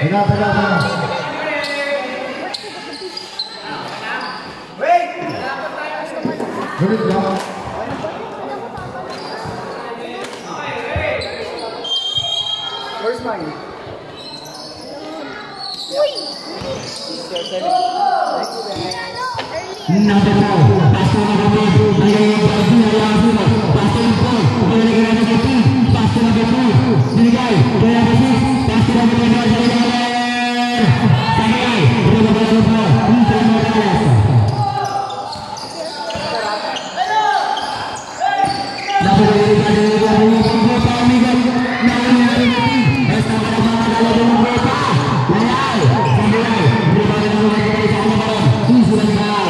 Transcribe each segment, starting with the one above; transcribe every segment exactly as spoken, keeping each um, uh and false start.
Tengah, tengah, tengah. Good job. Where's mine? Number four, Pastor number one, Bagaimana Brazil yang sudah Pastor number four, Bagaimana number two, Pastor number two, Senegal, Bagaimana number six, Pastor number one, Senegal, Senegal, Bagaimana number four, Inter Morales. Number eight, Bagaimana number four, Paul Miguel, number nine, Pastor number one, Bagaimana number four, Layal, Senegal, Bagaimana number one, Senegal, Senegal.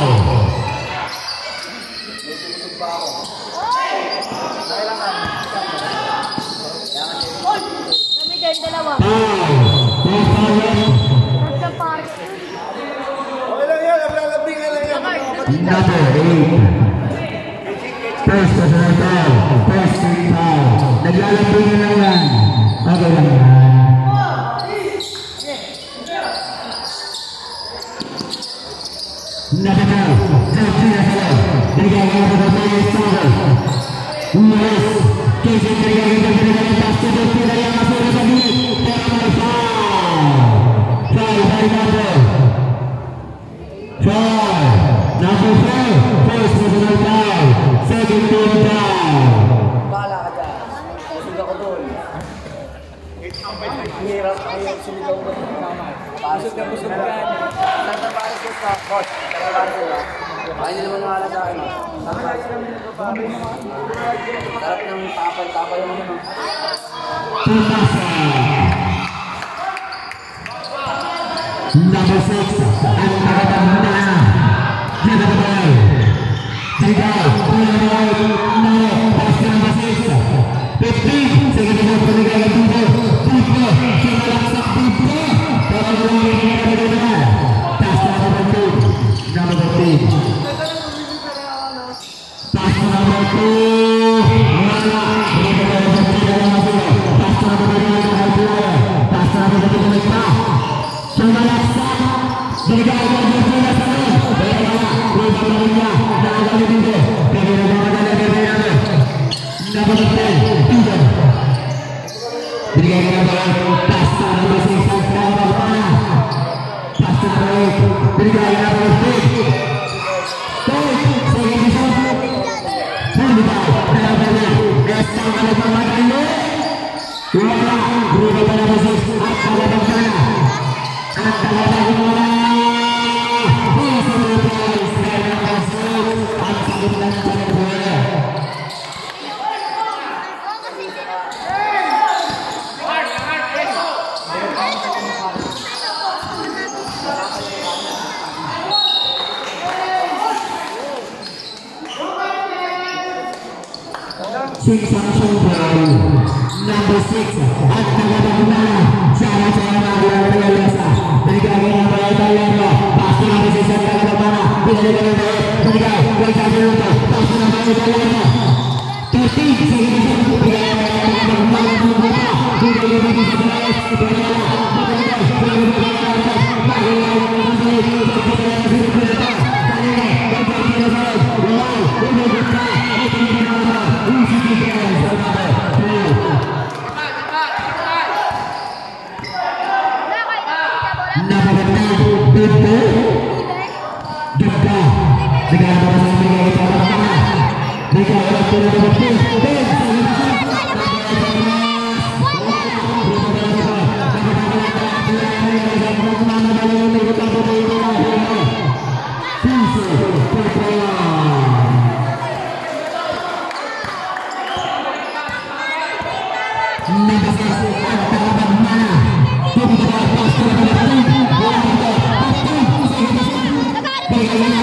Number eight. Press personal, press personal. Naglalambing na lang yan. Okay lang yan. Number nine. Sergio Hello. Nagagawa ko na tayo sa Umalis. Kasi nagagawa ko na tayo sa Pila yang masuk sa bilik. Pero may foul. Foul by number. Foul. Number four. First personal foul. Second team foul. Bala ka dyan. Suga ko doon. Hirap kayo sumigaw ko ng kamay. Pasok ka, busog ka. Santa Paris ko sa coach. Santa Paris ko lang. Ayaw nyo naman nangalan sa akin. Sarap ng tapal-tapal yung mga. Number six. Ang magandang na. Number five. Senegal. Senegal. Nalo. Pass number six. fifteen. Second half Senegal yang tidur. Tidur. Semalaksak tidur. Kalau belum ini ada-ada. Pass number two. Number fourteen. Pass number two. Mana? Senegal yang tidak masuk. Pass number two yang terhasil. Pass number two yang lepas. Semalaksak. Senegal yang tidak masuk. Bagaimana? Berubah darinya. Dan kali ini. Bagaimana dengan berbeda? Number ten. Tidur. Berikan kepada pass number six. Number mana? Pass number eight. Berikan number six. Six langsung baru number six at nagagawin cara cara luar biasa berikan yang bayar-bayar pasti nanti sisa nagagawin bila dia berikan berikan dulu pasti nanti bayar tertib segini berikan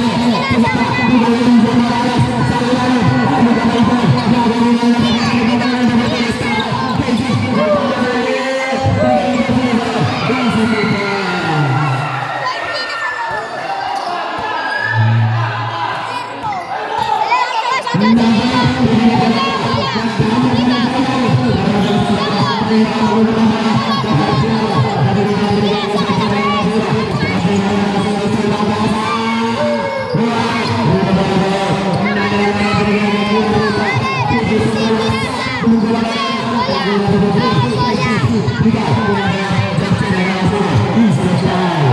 Thank you. Berikan Jackson dengan langsung di selesai.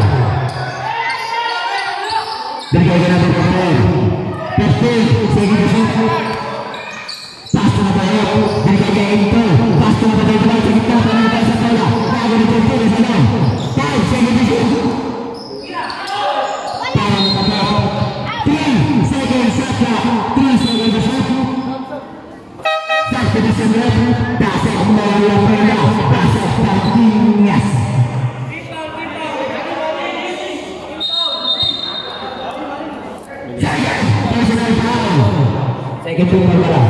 Berikan ke number fourteen. fifteen second shoot. Pass to number eight. Berikan ke Inter. Pass to number twelve. Kita akan berkasa bola. Lagu di tempat di sana. five second shoot. three second shot. three second shoot. Satu Desember. Dasar kembali yang rendah. Dasar tertinggas. Second to bola.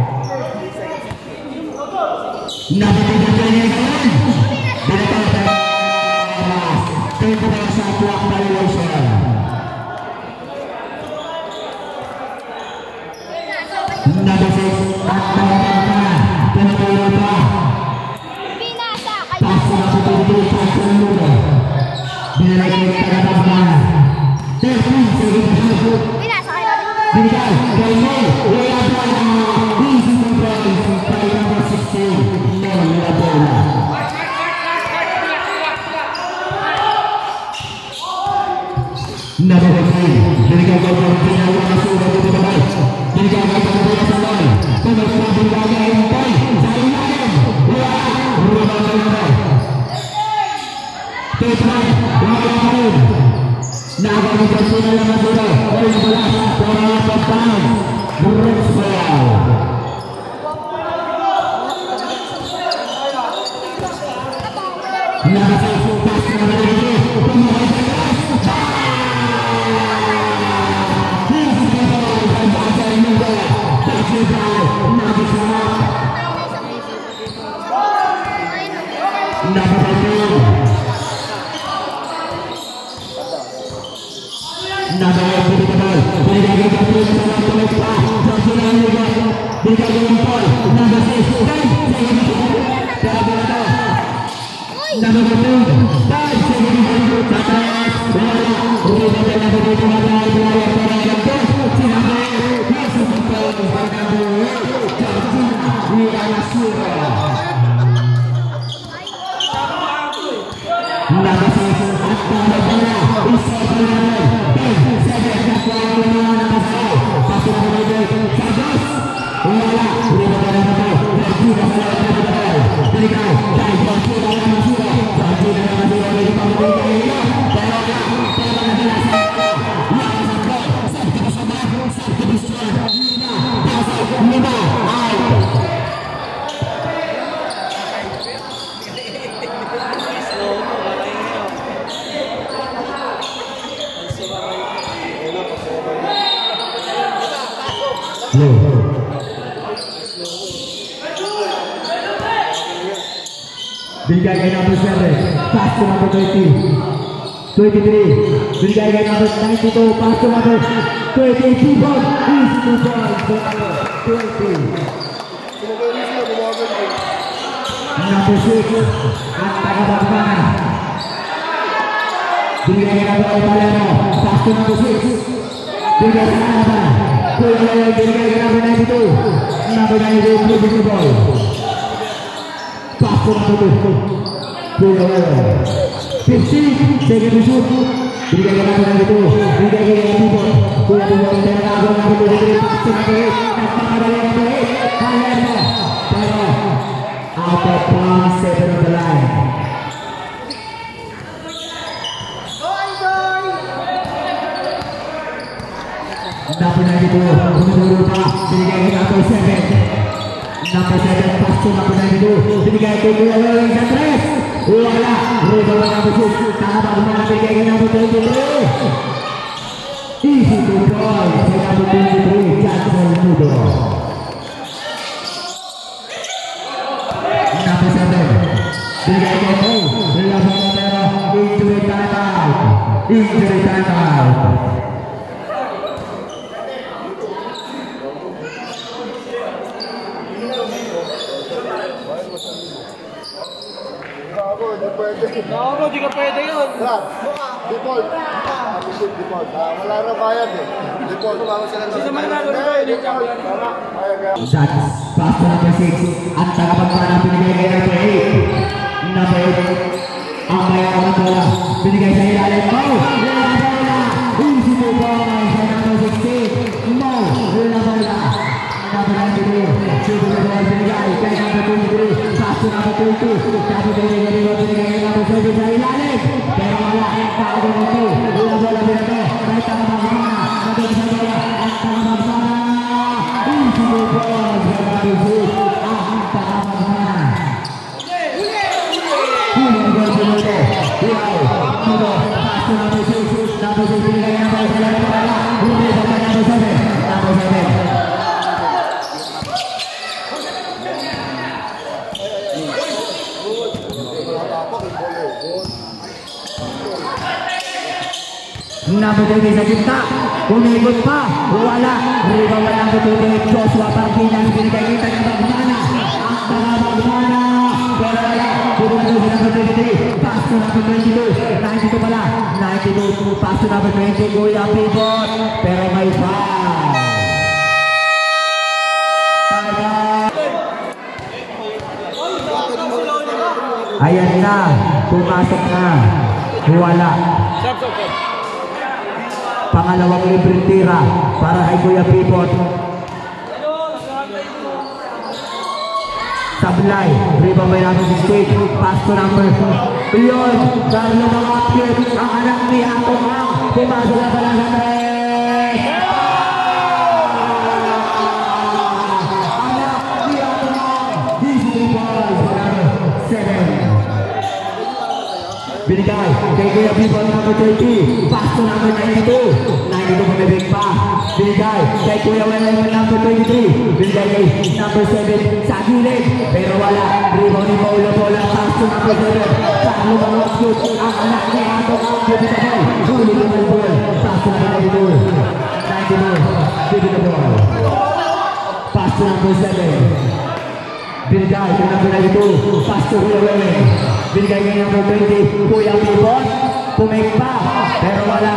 Nabi tidak boleh kawan. Datang teras. Tempo satu kembali Wilson. Nabi six atau apa? Tempo lupa. Pasal satu itu pasal lupa. Bila kita dapat thirteen second shoot. Berikan Gaimo Leabona di sisi bola sampai nomor sixteen Leabona. Nomor fifteen berikan Gaimo final masuk dari terbaik. Berikan Gaimo bola salon. Nomor sepuluh bagi Empai Zainam. Wah, rumah bola. Tetap lawan. Naga berhasil dalam bola. Dari bola bola pertama berhasil. Naga pas naga itu pemain keras. Naga itu betul. Berikan ke Gabriel salah pelita. Tersulang juga. Berikan ke Empol. Naga sih. Dan saya betul. Cara betul. Naga betul. Dan saya betul. Terus. Bola. Berikan ke Naga betul. Naga betul. Naga betul. Sinaga. Masuk betul. Naga betul. Jadi. Wilayah surah. Naga sih. Atau bola. Bisa bola. Berikan ke number seven, pass to number twenty, twenty-three. Berikan ke number ninety-two, pass to number twenty-four. Easy to ball, twenty. Number six, Antara Bambang. Berikan ke number Valero, pass to number six. Berikan ke number, berikan ke number ninety-two, number ninety-two, easy to ball. Pass to number two. fifteen second shoot. Berikan ke number ninety-two. Berikan ke number two. Kuya dua dari Agung number twenty-three. Pass to number eight. Nampak ada yang number eight. Valero. Pero out of bounds, seven on the line. Number ninety-two. Kuya lupa. Berikan ke number seven. Number seven pass to number ninety-two. Berikan ke Kuya Wewe dan tres. Wala. Rebound number six. Tangan mana berikan ke number twenty-three. Easy to ball. Number twenty-three. Jackson Mudo. Number seven. Berikan ke Mo. Rebound merah. Injury time out. Injury time out. Oo, di ka pwede yun. Brad, default. Default. Ah, wala na bayad eh. Default. Sino man na doon? Shots pass to number six at tagapagmana pinigay kay number eight. number eight. Ang mayroon ng bola. Binigay sa ilalim. Mo! Wala bola! Easy to ball sa number sixteen. Mo! Wala bola. Number ninety-two. Shoot the ball. Binigay kay number twenty-three. Pass to number twenty. Tapi binigay binigay number seven sa ilalim. Pero wala. Paano nito? Wala bola binigay. Kahit ang mga number sa bola. Ang mga mga easy to ball sa number six. Ang mga number three sa gitna, umikot pa, wala, rebound na number two, Joshua Parkinas, binigay kita ng Bagmana, ang mga Bagmana, wala wala, puro na doon sa number twenty-three, pass to number twenty-two, ninety-two pala, ninety-two, pass to number twenty, Kuya Pivot, pero may foul. Ayan na, pumasok na, wala. Pangalawang libreng tira para kay Kuya Pipot. Sablay, rebound by number sixteen, pass to number yun, Carlo Mangapit, ang anak ni Ato Ang, pumasok na pala sa tres. Anak ni Ato Ang, easy ball for number seven. Binigay kay Kuya Pipot number thirty, pass to number ninety-two, ninety-two pumibig pa. Binigay kay Kuya Welen number twenty-three, binigay kay number seven sa gilid, pero wala, rebound ni Paula Paula, pass to number seven, Carlo Mangapit, ang anak ni Ato Ang, beautiful, huli ni Malbol, pass to number ninety-two, ninety-two, beautiful, pass to number seven. Binigay kay number ninety-two, pass to Kuya Welen. Binigay kay number twenty, Kuya Pivot, pumake pa, pero wala.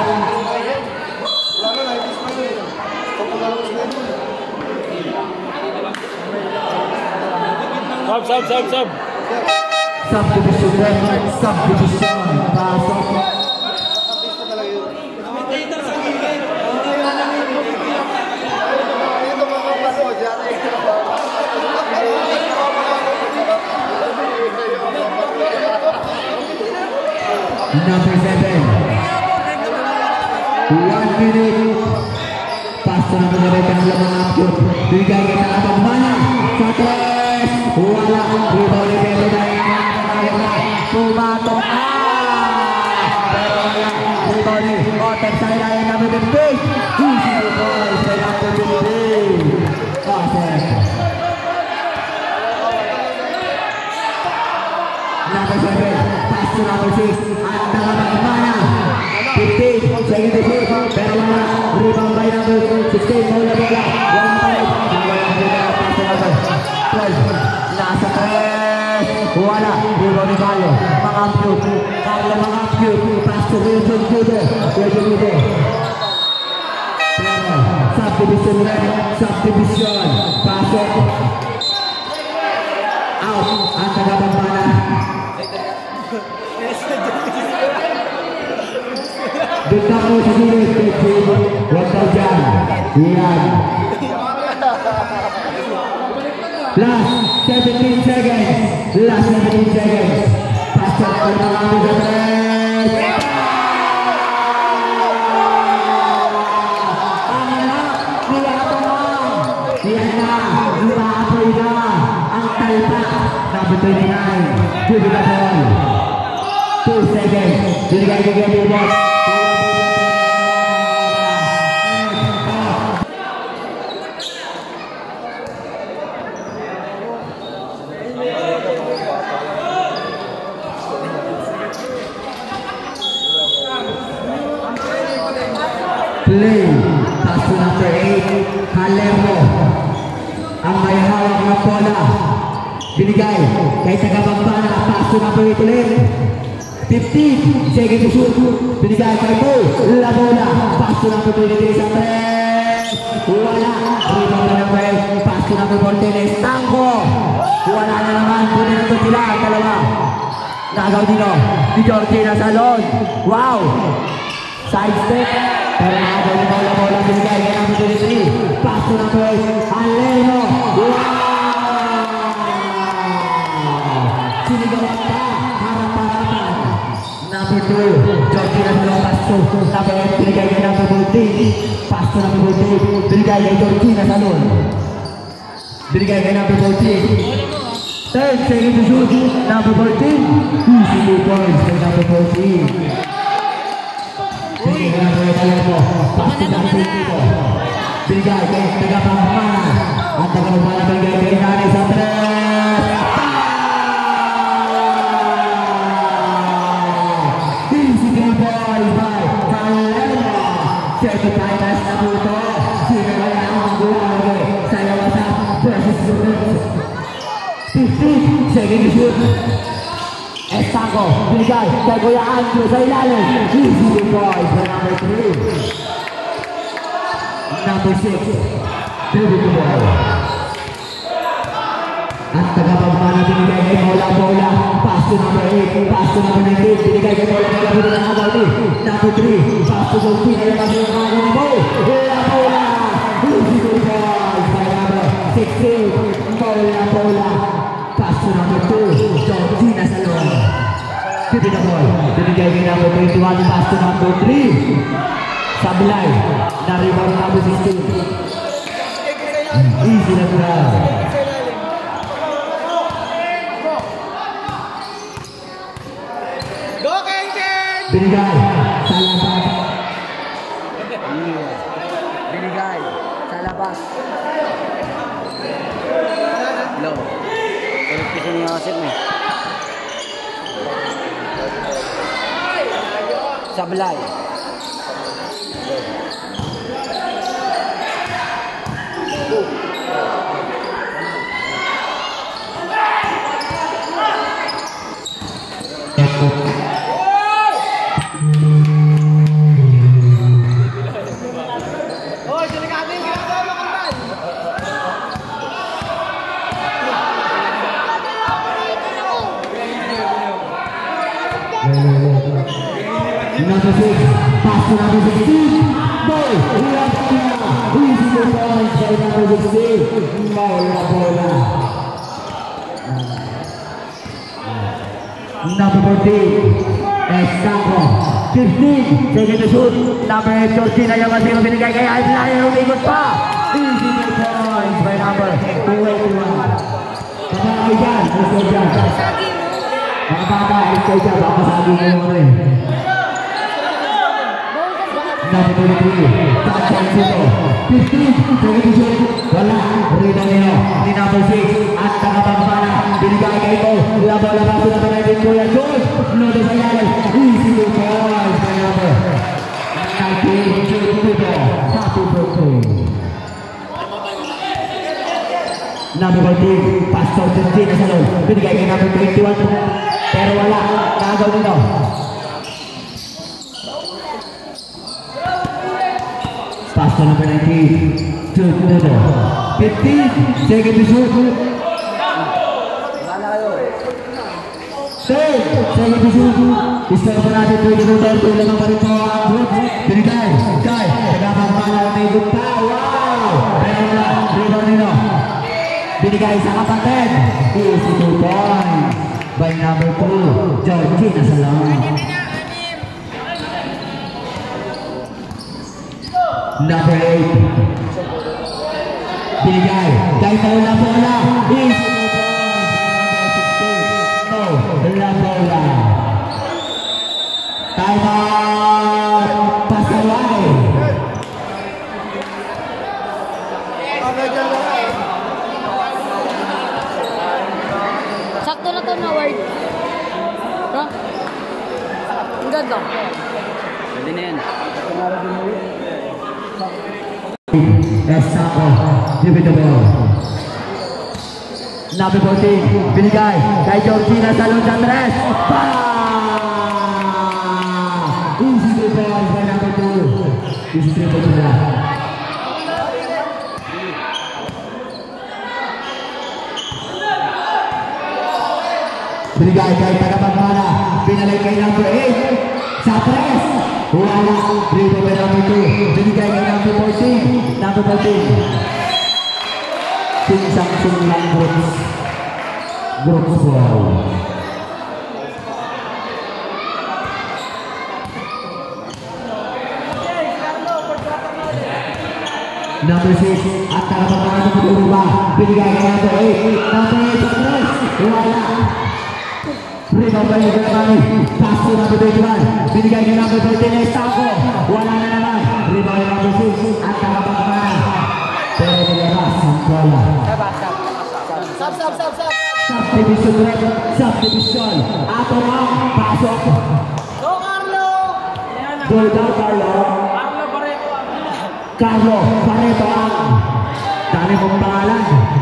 Sub, sub, sub, sub. Subdivision, subdivision, pasok. Number seven, one minute, pass to number seven, Carlo Mangapit, bigay kay Kalabang Mana, sa tres, wala, rebound ni Pedro Dayan, pumatok na, pero wala, rebound ni Otem sa ilalim number fifteen, easy ball sa number fifteen, Otem. Number seven, pass to number six, at Kalabang Mana, fifteen, second to shoot, pero wala, rebound by number sixteen, bola bola, one five, wala, pass to number twelve, nasa tres, wala, rebound ni Carlo Mangapit, Carlo Mangapit, pass to Wilson Jude, Wilson Jude, pero subdivision red, subdivision, pasok, out, ang Kalabang Mana. Bintang mo sa gilid, huwag daw dyan. Yan. Last seventeen seconds. Last seventeen seconds. Pasok ko na kami sa tres. Ang anak, niyata mo. Yan na, lumaapoy na. Ang talpak. Number twenty-nine. Give it a ball. Two seconds. Binigay ko kaya bubot. Play, pass to number eight, Halermo, ang may hawak na bola, binigay kay Tagabagbana, pass to number eight ulit, fifteen, second to shoot, binigay kay Bo, la bola, pass to number twenty-three sa tres, wala, rebound na number eight, pass to number fourteen, Estanco, wala na naman, kunin ito sila, dalawa, Nagaw dito ni Georgina Salon. Wow! Side step. Pero nagaw ni bola-bola binigay kay number twenty-three. Pass to number eight. Alejo. Wow! Sinigaw pa. Harap-harapan. Number two. Georgina Salon. Pass to number eight. Binigay kay number fourteen. Pass to number fourteen. Binigay kay Georgina Salon. Binigay kay number fourteen. Third, second to shoot, number fourteen. Easy two points kay number fourteen. Binigay kay number Palermo. Pass to number fifty-two. Binigay kay Tagapangmana. At Tagapangmana binigay kay Nanay sa tres. Easy three points by Palermo. Second time as Nabuto. Sino kaya ang mag-uwag sa lawasan versus Gomez. fifteen, second shoot. Estanco, binigay kay Kuya Andrew sa ilalim. Easy two points by number three. Number six, David Duboy. At tagapagmana binigay kay Mola Bola. Pass to number eight, pass to number nineteen. Binigay kay Mola Bola dito ng agaw ni number three. Pass to Joaquin, ay naman yung agaw ni Mo. Mola Bola. Easy two points by number sixteen. Mola Bola. Pass to number two, Georgina Salon. Titi na ball. Binigay kay number twenty-one, pass to number three. Sablay. Na-rebound number sixteen. Easy na grab. Go, Kenken! Binigay. Sa labas. Binigay. Sa labas. Low. Kasi niya kasip mo. Sablay. Hoy, delikado yung ginagawa mo, Kambal! Number six, pass to number sixteen. Boy, Mola Bola. Easy two points by number sixteen. Mola Bola. Number fourteen, Estanco. fifteen, second to shoot. Number eight, Georgina Yamasino. Binigay kay Alflayer. Umikot pa. Easy two points by number two eighty-one. Kapag dyan, gusto dyan. Mga bata, gusto dyan. Baka sabi mo mo rin. Number twenty-three, Tachan Sito. fifteen, second to shoot. Wala, Rita Nino. Ni number six, at Tagapangmana. Binigay kay Mo. Wala bola pa sa number nineteen, Kuya George. Noto sa ilalim. Easy two points by number nineteen, Tito. Happy birthday. Number fourteen, Pastor Georgina Salon. Binigay kay number twenty-one. Pero wala, nagaw nito. Pass to number nineteen, Tito. fifteen, second to shoot. Wala na kayo. Third, second to shoot. Isang pa natin twenty minutos. Tulang pa rin po ang group. Binigay, kay Tagapangmana. May good pa. Wow! Pero wala, rebound nito. Binigay sa kapatid. Easy two points by number two, Georgina Salon. Number eight, binigay kay Mola Bola. Easy two points by number sixteen, Mola Bola. Time out. Pasaway. Sakto na to na word. Ha? Ang ganda. Pwede na yan. Estanco, give it the ball. Number fourteen, binigay kay Georgina Salon sa tres. Easy three points by number two. Easy three points na. Binigay kay Tagapangmana. Number fourteen. Tim Samsung Lang Groups. Groups ball. Number six, antara pemain itu berubah. Binigay ke number eight. Number eight, terus. Wala. Rebound balik ke kembali. Pass to number twenty-one. Binigay ke number fourteen, Estako. Wala na naman. Rebound number six, antara pemain. Pero dilepas ang bola. Sab, sab, sab, sab. Subdivision red, subdivision. Ato ang pasok. Go, Carlo! Goal down, Carlo. Carlo Barreto ang dami mong pangalan.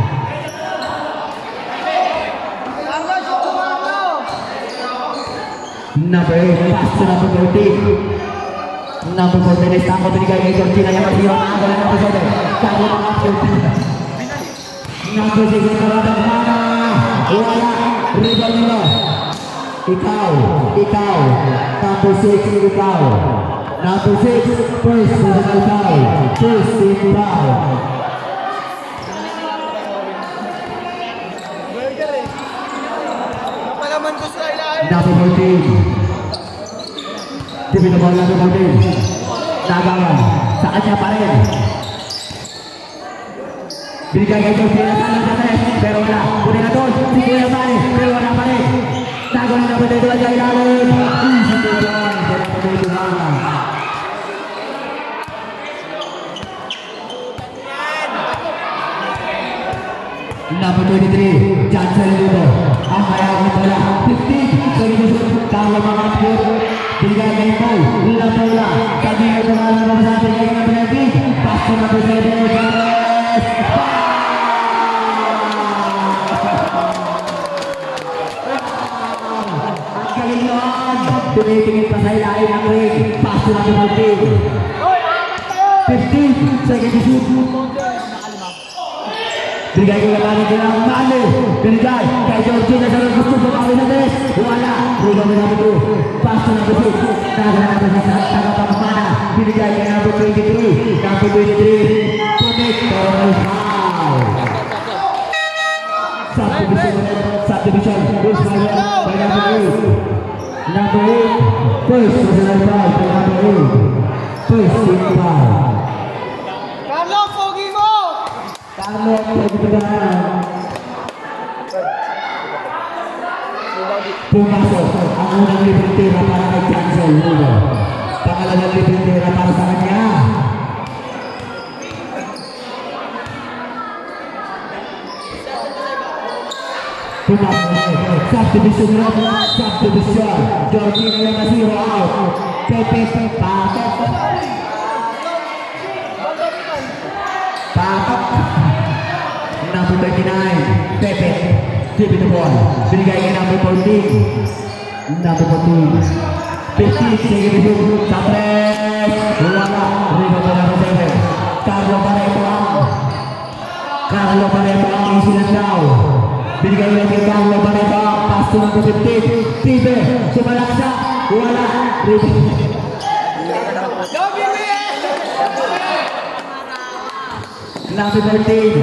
Carlo, shoot to Carlo! Number eight, pass to number fourteen. Number fourteen is Tango, binigay kay Georgina yung masiro na ako ng number seven. Carlo mga fourteen. Number six, Carlo Mana. Wala, rebound nila. Ikaw, ikaw. Number six, ikaw. Number six, first personal foul, first team foul. Napalaman ko sa ilalim. Number fourteen. Tipi na bola number fourteen. Nagawan, sa kanya pa rin. Binigay kay Georgina sa alas natin, pero wala. Kunin na doon, si Kuya Mani, pero wala pa rin. Nagawan na pwede doon sa ilalim. Easy to run, pero pwede doon. Number twenty-three, Johnson Ludo. Ang hayag ng bola, fifteen. Sa ilusot, Carlo Mangatpur. Binigay kay Paul, Lula Paula. Sabi nga ito mga naman sa ating kaya ng pinagpig. Pass to number seven, Gomez. Ang galing yun. Tumitingin pa sa ilalim ng ring. Pass to number fourteen. fifteen, second shoot. Binigay ko naman ito ng Mane. Binigay kay Georgina sa rin gusto pumawin na des. Wala. Rebound na number two. Pass to number six. Nagana natin sa tagapamana. Binigay kay number twenty-three. Number twenty-three. Connect. Pero may foul. Subdivision. Subdivision. This foul by number eight. Number eight. First personal foul by number eight. First team foul. Carlo, pogi mo! Carlo, pagbibigahan. Pumasok ang unang libreng tira para kay Johnson Ludo. Pangalawang libreng tira para sa kanya. Pumasok. Subdivision red. Subdivision. Georgina yung nasiro out. Pepe, patok. Patok. Number thirty-nine, Pepe, give it the ball. Binigay kay number fourteen. Number fourteen. fifteen, sige dito. Sa tres. Wala. Rebound pa number seven. Carlo Barreto ang. Carlo Barreto ang isilan daw. Binigay kay Carlo Barreto ang. Pass to number fifteen. Tibe. Sumalaksa. Wala. Rebound. Go, B B S! Number thirteen.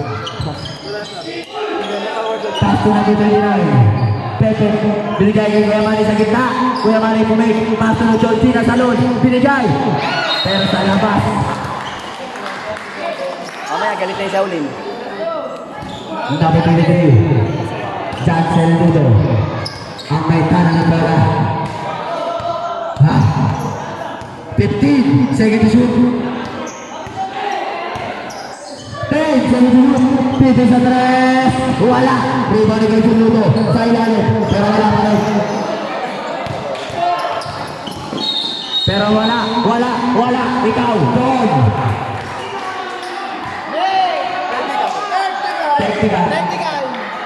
Pass to number thirty-nine. Pepe, binigay kay Kuya Manny sa gitna. Kuya Manny pumake. Pass to Georgina sa loob. Binigay. Pero sa labas. Mamaya, galit na yung Shaolin. Number twenty-three. Johnson Ludo. Ang may tanang ng bola. Ha? fifteen. Second to shoot. ten. Second to shoot. Pito sa tres. Wala. Rebound kay Ludo. Sa ilalim. Pero wala pa rin. Pero wala. Wala. Wala. Ikaw. Doon. Technical. Technical!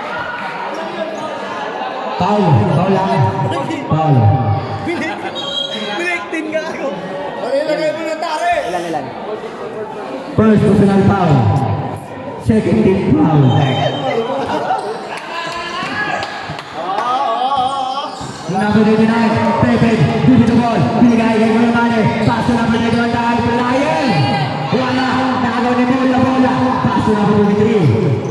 Foul. Foul lang. Foul. Binigtin ka ako! Marilagay mo na tari! Ilan, ilan? First personal foul. Second team foul. Number thirty-nine, Pepe, give it the ball. Binigay kay Kuya Manny. Pass to number thirty-one, dahil Brian. Wala. Nakagaw ni bola. Pass to number twenty-three.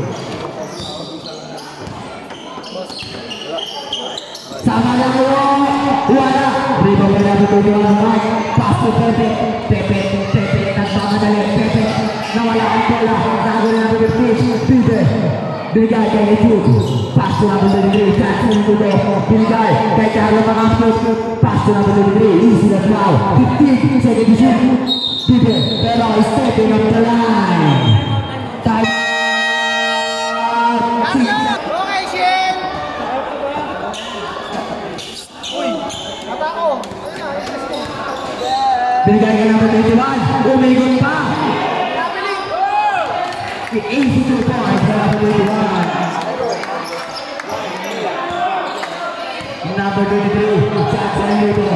Sama Dago. Wala. Rebound by number twenty-one. Pass to Pepe. Pepe. Pepe. Nagmamadali. Pepe. Nawala ang bola. Dago na number fifteen. Pepe. Binigay kay Etude. Pass to number twenty-three. Jackson Etude. Binigay kay Carlo Macampos. Pass to number twenty-three. Easy na now. fifteen seconds to shoot. Pepe. Pero stepping up the line. Time. Okay, Shin! Uy! Mata ko! Binigay kay number twenty-one. Umigot pa. eighty-two points for number twenty-one. Number twenty-three, Jackson Luto.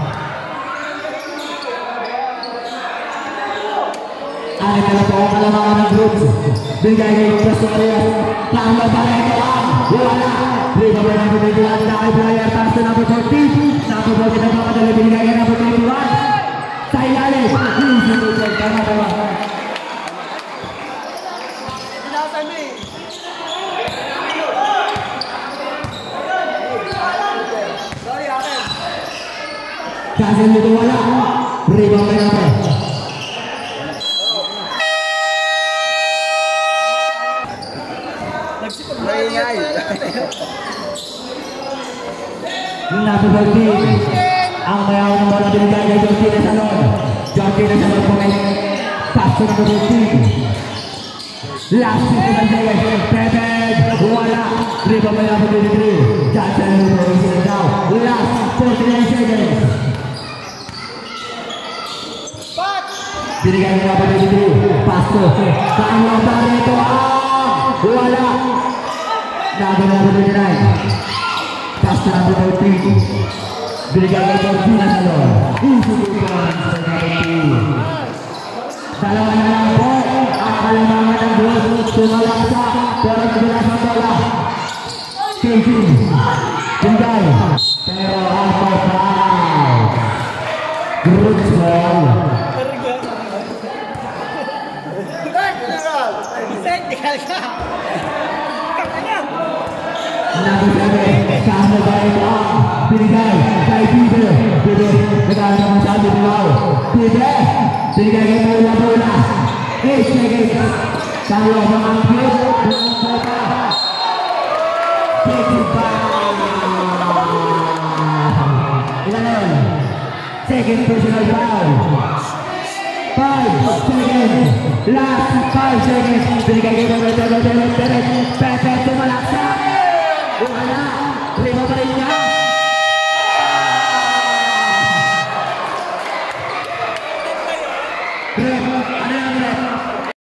Ano na po ang kalamangan ng groups? Binigay kay Lucas Torres. Tama ba na ito lang? Wala. Rebound by number twenty-one. Nakay player. Pass to number fourteen. Number fourteen na papadali. Binigay kay number twenty-one. Sa ilalim. Easy to check. Tama ba? Jackson Luto wala. Rebound by number. Maingay! Number fourteen. Ang mayawang ng bola binigay kay John Tina Salon. John Tina Salon po ngayon. Pass to number fourteen. Last fifty-five seconds. Pepe. Wala. Rebound by number twenty-three. Jackson Luto is in down. Last forty-nine seconds. Binigay kay number twenty-three. Pass to Carlo Barreto. Wala. Number number twenty-nine. Pass to number fourteen. Binigay kay Cortina Salon. Easy to points for number two. Dalawa na lang po ang kalamangan ng group. Tumalaksa. Pero nabilas ang bola. Casey. Binigay. Pero ang foul. Group ball. Technical ka! Number seven, Carlo Barreto. Binigay kay Peter. Peter, nagkakaroon naman siya ang binilaw. Peter, binigay kay Bola Bola. eight seconds. Carlo Macampos. Bola. Take it back. Ilan na yun? Second personal foul. five seconds. Last five seconds. Binigay kay Bola Bola. Pepe tumalaksa. Wala. Lima pa rin niya.